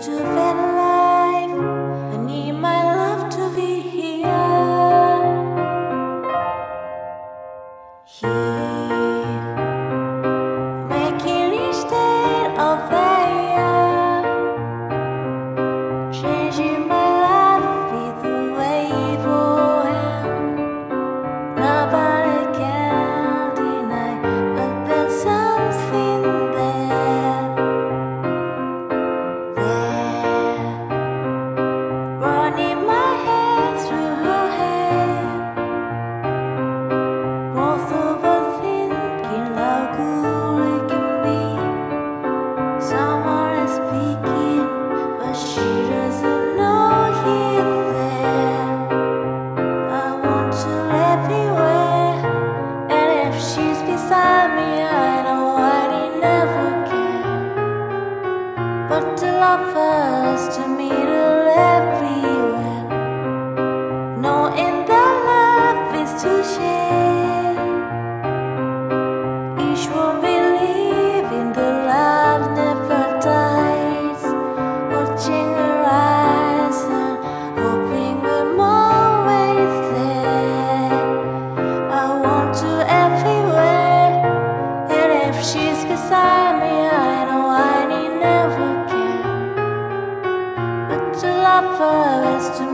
to feel alive. I need my love to be here, making instead of there, changing my life with the wave of hand. Nobody can deny, but there's something there, running my head through her hair. Both overthinking how cool it can be. Someone is speaking, but she doesn't know he's there. I want to everywhere, and if she's beside me, I know I did never care. But to love her is to meet her everywhere, knowing that love is to share. Each one believe in the love never dies, watching her eyes and hoping I'm always there. I want to everywhere, and if she's beside me, I know I need never care. But to love her is to